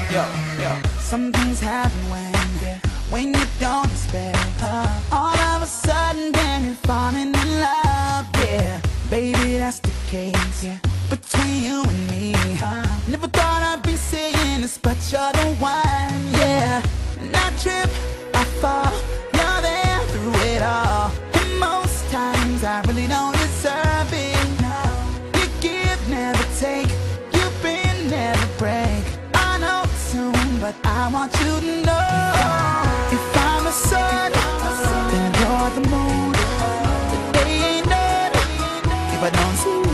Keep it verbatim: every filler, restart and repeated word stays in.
Yo, yo. Some things happen when, yeah, when you don't expect. uh, All of a sudden, then you're falling in love, yeah. Baby, that's the case, yeah, between you and me. uh, Never thought I'd be saying this, but you're the one, yeah. And I trip, I fall, you're there through it all. And most times I really don't deserve it. No, you give, never take, you bend, never break. I know soon, but I want you to know, if I'm the sun, then you're the moon. The day ain't done if I don't see you.